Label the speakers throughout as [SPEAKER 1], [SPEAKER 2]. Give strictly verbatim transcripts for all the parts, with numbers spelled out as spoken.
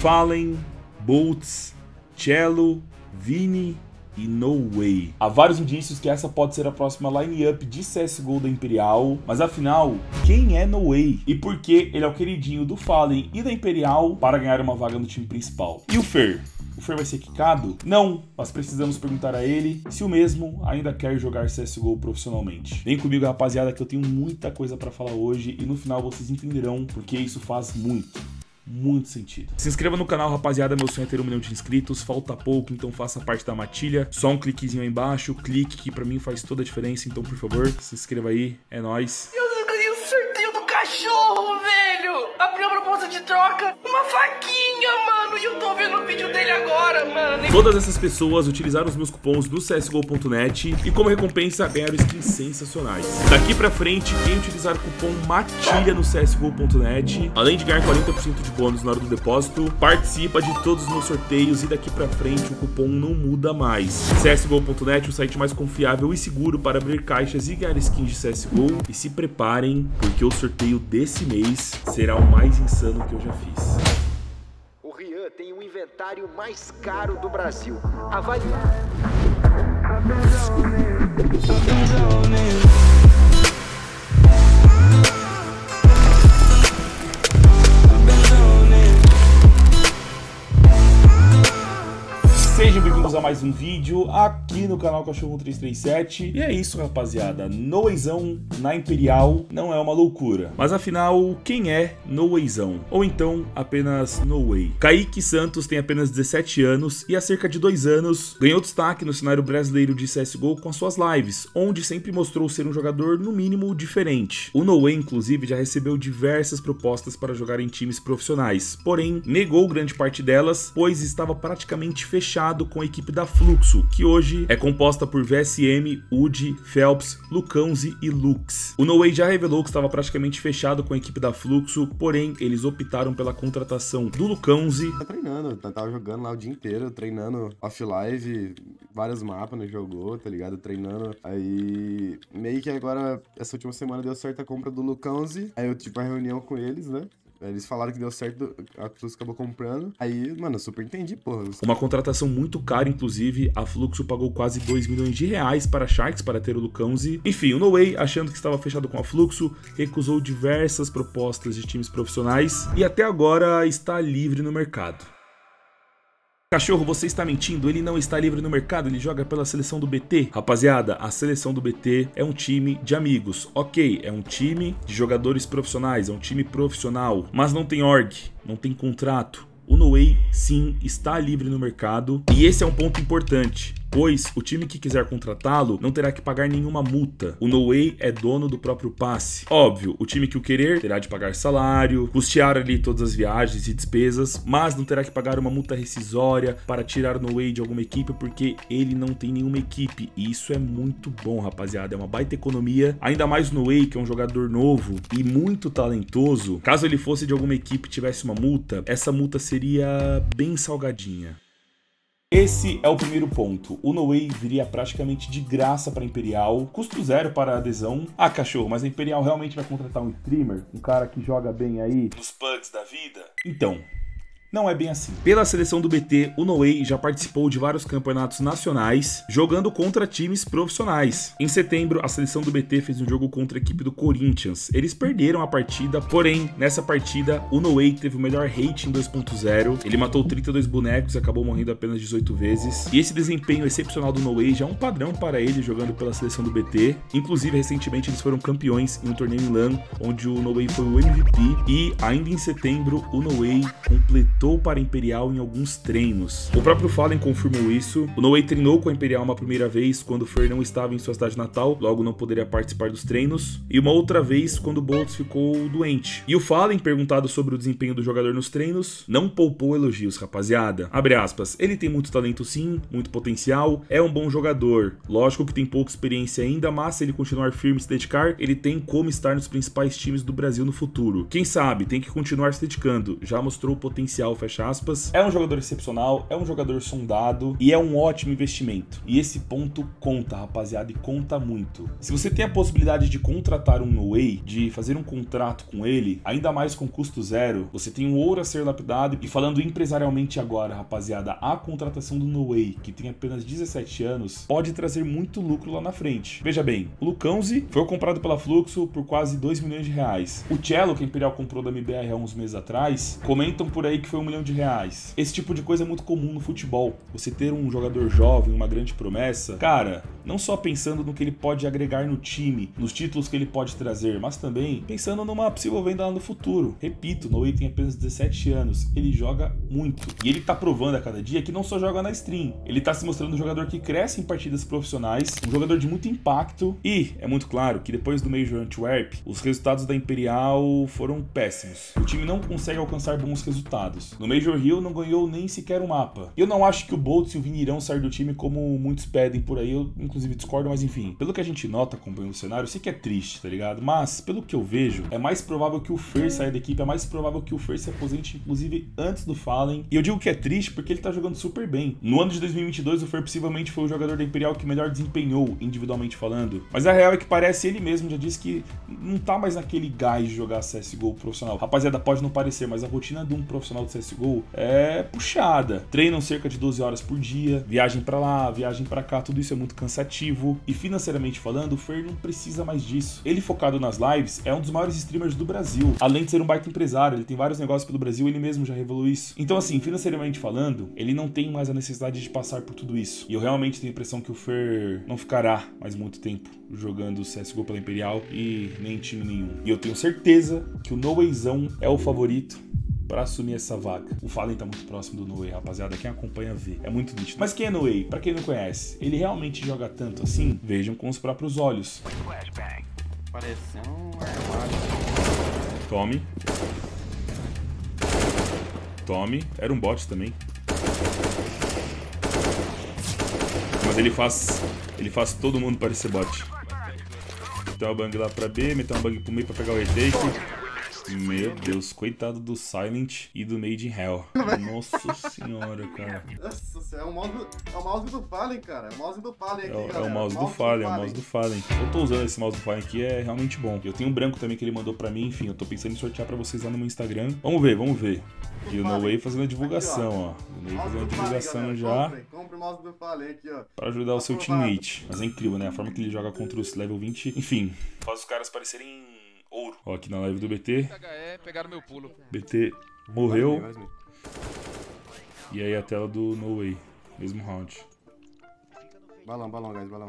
[SPEAKER 1] Fallen, Boltz, Cello, Vini e No Way. Há vários indícios que essa pode ser a próxima line-up de C S G O da Imperial, mas afinal, quem é No Way? E por que ele é o queridinho do Fallen e da Imperial para ganhar uma vaga no time principal? E o Fer? O Fer vai ser quicado? Não, mas precisamos perguntar a ele se o mesmo ainda quer jogar C S G O profissionalmente. Vem comigo, rapaziada, que eu tenho muita coisa para falar hoje e no final vocês entenderão porque isso faz muito, muito sentido. Se inscreva no canal, rapaziada, meu sonho é ter um milhão de inscritos, falta pouco, então faça parte da matilha. Só um cliquezinho aí embaixo, clique que pra mim faz toda a diferença, então por favor, se inscreva aí, é nóis.
[SPEAKER 2] Eu ganhei o sorteio do cachorro, velho! Abriu a proposta de troca, uma faquinha, mano, e eu tô vendo o vídeo dele agora, mano.
[SPEAKER 1] Todas essas pessoas utilizaram os meus cupons do C S G O ponto net e como recompensa ganharam skins sensacionais. Daqui pra frente, quem utilizar o cupom MATILHA no C S G O ponto net, além de ganhar quarenta por cento de bônus na hora do depósito, participa de todos os meus sorteios e daqui pra frente o cupom não muda mais. C S G O ponto net, o site mais confiável e seguro para abrir caixas e ganhar skins de C S G O. E se preparem, porque o sorteio desse mês será o mais insano que eu já fiz.
[SPEAKER 3] O Rian tem o inventário mais caro do Brasil. Avalie.
[SPEAKER 1] Sejam bem-vindos a mais um vídeo aqui no canal Cachorro três três sete. E é isso, rapaziada. No Wayzão na Imperial não é uma loucura. Mas afinal, quem é No Wayzão? Ou então apenas No Way? Kaique Santos tem apenas dezessete anos e há cerca de dois anos ganhou destaque no cenário brasileiro de C S G O com as suas lives, onde sempre mostrou ser um jogador no mínimo diferente. O No Way, inclusive, já recebeu diversas propostas para jogar em times profissionais, porém negou grande parte delas, pois estava praticamente fechado com a equipe da Fluxo, que hoje é composta por V S M, U D I, Phelps, Lucãozi e Lux. O No Way já revelou que estava praticamente fechado com a equipe da Fluxo, porém eles optaram pela contratação do Lucãozi.
[SPEAKER 4] Tá treinando, tá, tava jogando lá o dia inteiro, treinando off-live, vários mapas, né, jogou, tá ligado, treinando. Aí, meio que agora, essa última semana deu certo a compra do Lucãozi, aí eu tive uma reunião com eles, né. Eles falaram que deu certo, a Fluxo acabou comprando. Aí, mano, eu super entendi, porra.
[SPEAKER 1] Uma contratação muito cara, inclusive. A Fluxo pagou quase dois milhões de reais para a Sharks para ter o Lucãozi. Enfim, o No Way, achando que estava fechado com a Fluxo, recusou diversas propostas de times profissionais e até agora está livre no mercado. Cachorro, você está mentindo, ele não está livre no mercado, ele joga pela seleção do B T. Rapaziada, a seleção do B T é um time de amigos, ok, é um time de jogadores profissionais, é um time profissional, mas não tem org, não tem contrato. O No Way, sim, está livre no mercado e esse é um ponto importante, pois o time que quiser contratá-lo não terá que pagar nenhuma multa. O No Way é dono do próprio passe. Óbvio, o time que o querer terá de pagar salário, custear ali todas as viagens e despesas, mas não terá que pagar uma multa rescisória para tirar o No Way de alguma equipe, porque ele não tem nenhuma equipe. E isso é muito bom, rapaziada. É uma baita economia. Ainda mais o No Way, que é um jogador novo e muito talentoso. Caso ele fosse de alguma equipe e tivesse uma multa, essa multa seria bem salgadinha. Esse é o primeiro ponto. O No Way viria praticamente de graça para a Imperial, custo zero para a adesão. Ah, cachorro, mas a Imperial realmente vai contratar um streamer? Um cara que joga bem aí nos pugs da vida? Então, não é bem assim. Pela seleção do B T, o No Way já participou de vários campeonatos nacionais, jogando contra times profissionais. Em setembro, a seleção do B T fez um jogo contra a equipe do Corinthians. Eles perderam a partida, porém, nessa partida, o No Way teve o melhor rating dois ponto zero. Ele matou trinta e dois bonecos e acabou morrendo apenas dezoito vezes. E esse desempenho excepcional do No Way já é um padrão para ele jogando pela seleção do B T. Inclusive, recentemente, eles foram campeões em um torneio em LAN, onde o No Way foi o M V P. E, ainda em setembro, o No Way completou para a Imperial em alguns treinos. O próprio Fallen confirmou isso. O No Way treinou com a Imperial uma primeira vez quando o Fer não estava em sua cidade natal, logo não poderia participar dos treinos, e uma outra vez quando o Boltz ficou doente. E o Fallen, perguntado sobre o desempenho do jogador nos treinos, não poupou elogios, rapaziada. Abre aspas, ele tem muito talento sim, muito potencial, é um bom jogador. Lógico que tem pouca experiência ainda, mas se ele continuar firme e se dedicar, ele tem como estar nos principais times do Brasil no futuro. Quem sabe, tem que continuar se dedicando, já mostrou potencial, fecha aspas. É um jogador excepcional, é um jogador sondado e é um ótimo investimento. E esse ponto conta, rapaziada, e conta muito. Se você tem a possibilidade de contratar um No Way, de fazer um contrato com ele, ainda mais com custo zero, você tem um ouro a ser lapidado. E falando empresarialmente agora, rapaziada, a contratação do No Way, que tem apenas dezessete anos, pode trazer muito lucro lá na frente. Veja bem, o Lucãozi foi comprado pela Fluxo por quase dois milhões de reais. O Cello, que a Imperial comprou da M B R há uns meses atrás, comentam por aí que foi um milhão de reais. Esse tipo de coisa é muito comum no futebol. Você ter um jogador jovem, uma grande promessa, cara, não só pensando no que ele pode agregar no time, nos títulos que ele pode trazer, mas também pensando numa possível venda lá no futuro. Repito, o No Way tem apenas dezessete anos, ele joga muito. E ele tá provando a cada dia que não só joga na stream, ele tá se mostrando um jogador que cresce em partidas profissionais, um jogador de muito impacto e é muito claro que depois do Major Antwerp, os resultados da Imperial foram péssimos. O time não consegue alcançar bons resultados. No Major Rio não ganhou nem sequer um mapa. Eu não acho que o Boltz e o Vini irão sair do time como muitos pedem por aí, eu inclusive discordo, mas enfim. Pelo que a gente nota acompanhando o cenário, eu sei que é triste, tá ligado? Mas, pelo que eu vejo, é mais provável que o Fer saia da equipe, é mais provável que o Fer se aposente, inclusive, antes do Fallen. E eu digo que é triste porque ele tá jogando super bem. No ano de dois mil e vinte e dois, o Fer possivelmente foi o jogador da Imperial que melhor desempenhou, individualmente falando. Mas a real é que parece, ele mesmo já disse que não tá mais naquele gás de jogar C S G O profissional. Rapaziada, pode não parecer, mas a rotina de um profissional de C S G O é puxada. Treinam cerca de doze horas por dia, viagem pra lá, viagem pra cá, tudo isso é muito cansativo. E financeiramente falando, o Fer não precisa mais disso. Ele, focado nas lives, é um dos maiores streamers do Brasil. Além de ser um baita empresário, ele tem vários negócios pelo Brasil, ele mesmo já revelou isso. Então assim, financeiramente falando, ele não tem mais a necessidade de passar por tudo isso. E eu realmente tenho a impressão que o Fer não ficará mais muito tempo jogando C S G O pela Imperial e nem em time nenhum. E eu tenho certeza que o No Wayzão é o favorito pra assumir essa vaga. O Fallen tá muito próximo do No Way, rapaziada. Quem acompanha vê. É muito nítido. Mas quem é No Way? Pra quem não conhece, ele realmente joga tanto assim? Vejam com os próprios olhos.
[SPEAKER 4] Pareceu um armário.
[SPEAKER 1] Tome. Tome. Era um bot também. Mas ele faz... Ele faz todo mundo parecer bot. Meteu uma bang lá pra B, meteu uma bang pro meio pra pegar o retake. Meu Deus, coitado do Silent e do Made in Hell. Nossa senhora, cara.
[SPEAKER 4] Nossa senhora, é o mouse, é o mouse do Fallen, cara. É o mouse do Fallen aqui,
[SPEAKER 1] é,
[SPEAKER 4] galera.
[SPEAKER 1] É o mouse do Fallen, é o mouse do Fallen. Eu tô usando esse mouse do Fallen aqui, é realmente bom. Eu tenho um branco também que ele mandou pra mim, enfim, eu tô pensando em sortear pra vocês lá no meu Instagram. Vamos ver, vamos ver. E o No Way fazendo a divulgação, aqui, ó. ó. O No Way fazendo a divulgação Fallen, já. Compre, compre o mouse do Fallen aqui, ó. Pra ajudar tá o seu provado. Teammate. Mas é incrível, né? A forma que ele joga contra os level vinte. Enfim, faz os caras parecerem ouro. Ó, aqui na live do B T.
[SPEAKER 2] Pegaram meu pulo.
[SPEAKER 1] B T morreu. E aí a tela do No Way. Mesmo round.
[SPEAKER 4] Balão, balão, guys, balão.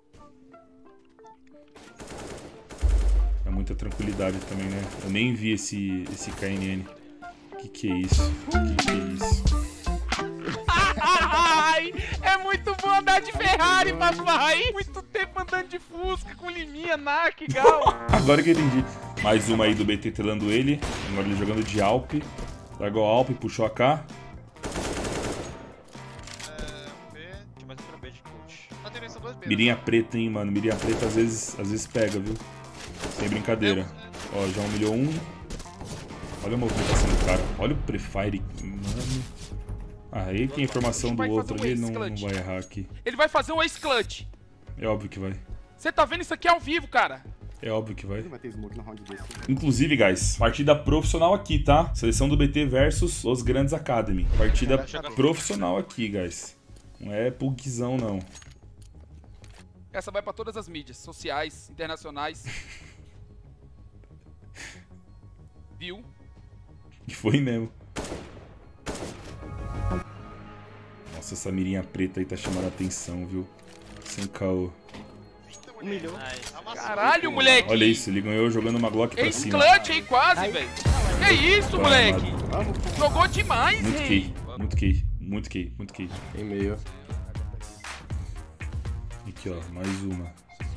[SPEAKER 1] É muita tranquilidade também, né? Eu nem vi esse, esse K N N. Que que é isso? Que que é isso?
[SPEAKER 2] Ai, é muito bom andar de Ferrari, papai. Muito tempo andando de Fusca com liminha, Narc, Gal.
[SPEAKER 1] Agora que eu entendi. Mais uma aí do B T telando ele. Agora ele jogando de Alp. Largou a Alp, puxou a K. Mirinha preta, hein, mano. Mirinha preta às vezes, às vezes pega, viu? Sem brincadeira. Ó, já humilhou um. Olha a movimentação do cara. Olha o Prefire, mano. Ah, aí tem a informação do outro ali, não, não vai errar aqui.
[SPEAKER 2] Ele vai fazer um Ace Clutch.
[SPEAKER 1] É óbvio que vai.
[SPEAKER 2] Você tá vendo isso aqui ao vivo, cara?
[SPEAKER 1] É óbvio que vai. Inclusive, guys, partida profissional aqui, tá? Seleção do B T versus Los Grandes Academy. Partida profissional aqui, guys. Não é pugzão, não.
[SPEAKER 2] Essa vai pra todas as mídias sociais, internacionais. Viu?
[SPEAKER 1] E foi mesmo. Nossa, essa mirinha preta aí tá chamando a atenção, viu? Sem caô.
[SPEAKER 2] Caralho, moleque!
[SPEAKER 1] Olha isso, ele ganhou jogando uma Glock pra
[SPEAKER 2] Ace
[SPEAKER 1] cima.
[SPEAKER 2] clutch aí, quase, velho. Que isso,
[SPEAKER 1] Vai,
[SPEAKER 2] moleque?
[SPEAKER 1] mano.
[SPEAKER 2] Jogou demais,
[SPEAKER 1] Muito
[SPEAKER 2] hein?
[SPEAKER 1] key, muito key, muito key, muito key.
[SPEAKER 4] Em meio.
[SPEAKER 1] Aqui, ó, mais uma.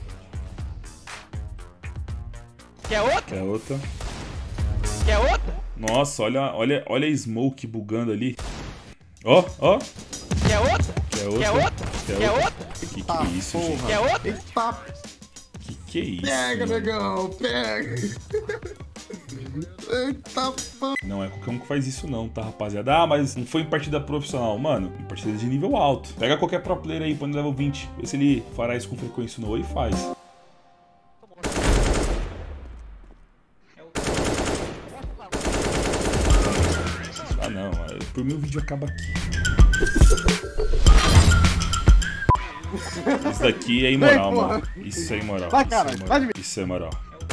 [SPEAKER 2] Quer outra?
[SPEAKER 1] Quer outra?
[SPEAKER 2] Quer outra?
[SPEAKER 1] Nossa, olha, olha, olha a smoke bugando ali. Ó, ó.
[SPEAKER 2] Quer outra?
[SPEAKER 1] Quer outra?
[SPEAKER 2] Quer outra?
[SPEAKER 1] Quer
[SPEAKER 2] Quer
[SPEAKER 1] outra?
[SPEAKER 2] outra?
[SPEAKER 1] Que que é isso, gente?
[SPEAKER 2] Quer outra?
[SPEAKER 4] Eita,
[SPEAKER 1] Que que é isso?
[SPEAKER 4] pega,
[SPEAKER 1] mano?
[SPEAKER 4] negão, pega. Eita, pô.
[SPEAKER 1] Não é qualquer um que faz isso não, tá, rapaziada? Ah, mas não foi em partida profissional. Mano, em partida de nível alto. Pega qualquer pro player aí, põe no level vinte. Vê se ele fará isso com frequência no e faz. Ah, não. Por mim o vídeo acaba aqui. Isso daqui é imoral, mano. Isso é imoral.
[SPEAKER 4] Vai, cara.
[SPEAKER 1] Isso é
[SPEAKER 4] Vai
[SPEAKER 1] imoral.
[SPEAKER 4] de mim.
[SPEAKER 1] Isso é imoral.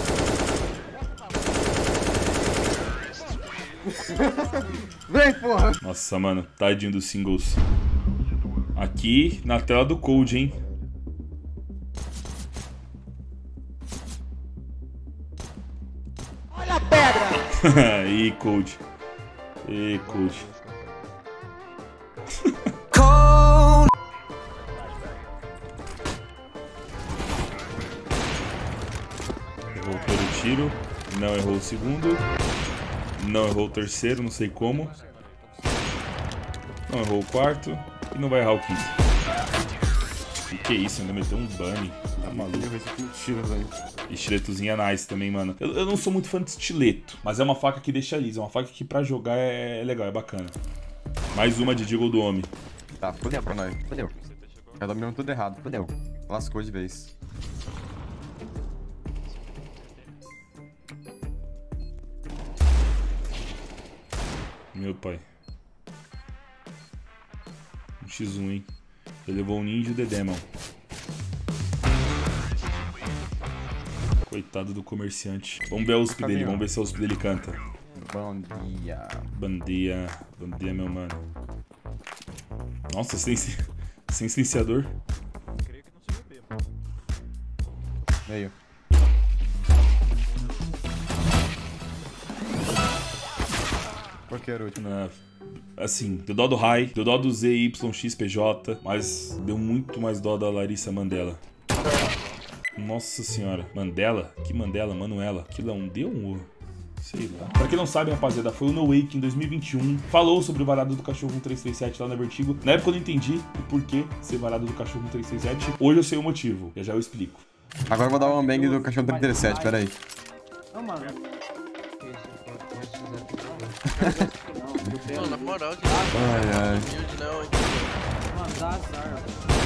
[SPEAKER 4] Vem, porra.
[SPEAKER 1] Nossa, mano. Tadinho dos singles. Aqui na tela do Cold, hein?
[SPEAKER 5] Olha a pedra!
[SPEAKER 1] Ih, Cold. Ih, Cold. Errou o primeiro tiro. Não errou o segundo. Não errou o terceiro, não sei como. Não errou o quarto. E não vai errar o quinto. O que é isso? Ainda meteu um bunny. Tá maluco.
[SPEAKER 4] Mentira, velho.
[SPEAKER 1] Estiletozinha nice também, mano. Eu, eu não sou muito fã de estileto, mas é uma faca que deixa lisa. É uma faca que pra jogar é, é legal, é bacana. Mais uma de Deagle do homem.
[SPEAKER 6] Tá, fudeu pra nós. Fudeu. Já dominamos tudo errado. Fudeu. Lascou de vez.
[SPEAKER 1] Meu pai. Um xis um, hein? Ele levou o ninja e o Dedemon. Coitado do comerciante. Vamos ver a U S P dele, vamos ver se a U S P dele canta.
[SPEAKER 6] Bom dia.
[SPEAKER 1] Bom dia. Bom dia, meu mano. Nossa, sem, sem silenciador.
[SPEAKER 6] Meio. Qual que era o último?
[SPEAKER 1] Na, assim, deu dó do Rai, deu dó do Z Y X P J, mas deu muito mais dó da Larissa Mandela. Nossa senhora. Mandela? Que Mandela? Manuela? Aquilo é um D ou um O? Sei lá. Pra quem não sabe, rapaziada, foi o No Way que em dois mil e vinte e um falou sobre o varado do cachorro um três três sete lá na Vertigo. Na época eu não entendi o porquê ser varado do cachorro um três três sete. Hoje eu sei o motivo. Já já eu explico.
[SPEAKER 6] Agora eu vou dar um bang do cachorro trinta e sete, pera aí.
[SPEAKER 5] Não, mano.
[SPEAKER 2] Mano, na moral, de
[SPEAKER 6] Ai, ai.
[SPEAKER 2] humilde não, hein?
[SPEAKER 5] Mano, dá azar.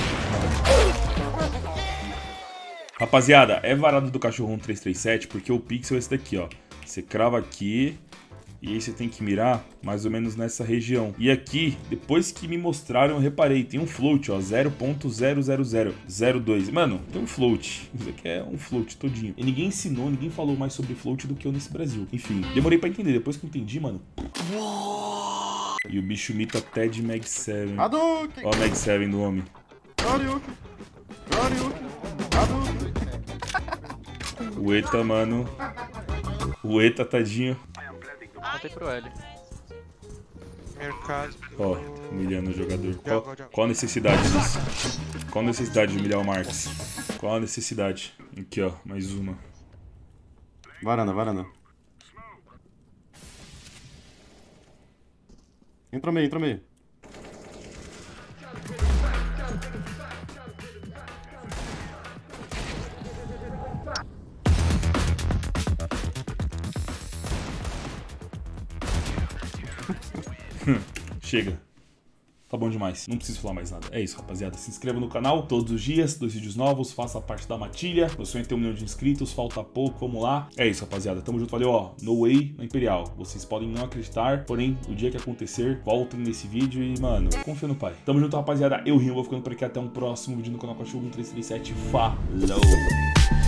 [SPEAKER 1] Rapaziada, é varado do cachorro um três três sete porque o pixel é esse daqui, ó. Você crava aqui e aí você tem que mirar mais ou menos nessa região. E aqui, depois que me mostraram, eu reparei, tem um float, ó, zero ponto zero zero zero zero dois. Mano, tem um float. Isso aqui é um float todinho. E ninguém ensinou, ninguém falou mais sobre float do que eu nesse Brasil. Enfim, demorei pra entender. Depois que eu entendi, mano... E o bicho imita até de Mag sete.
[SPEAKER 4] Hadouken!
[SPEAKER 1] Ó o Mag sete do homem.
[SPEAKER 4] Shoryuken! Shoryuken! Hadouken!
[SPEAKER 1] O Eta, mano. O Eta, tadinho.
[SPEAKER 7] Voltei pro L.
[SPEAKER 8] Mercado.
[SPEAKER 1] Ó, humilhando o jogador. Qual, qual a necessidade disso? Qual a necessidade de humilhar o Marcos? Qual a necessidade? Aqui, ó, mais uma.
[SPEAKER 4] Varanda, varanda. Entra meio, entra meio.
[SPEAKER 1] Chega. Tá bom demais. Não preciso falar mais nada. É isso, rapaziada. Se inscreva no canal todos os dias. Dois vídeos novos. Faça parte da matilha. Meu sonho é ter um milhão de inscritos. Falta pouco. Vamos lá. É isso, rapaziada. Tamo junto. Valeu, ó. No Way na Imperial. Vocês podem não acreditar. Porém, o dia que acontecer, voltem nesse vídeo e, mano, confia no pai. Tamo junto, rapaziada. Eu Rio. Vou ficando por aqui. Até um próximo vídeo no canal Cachorro um três três sete. Falou!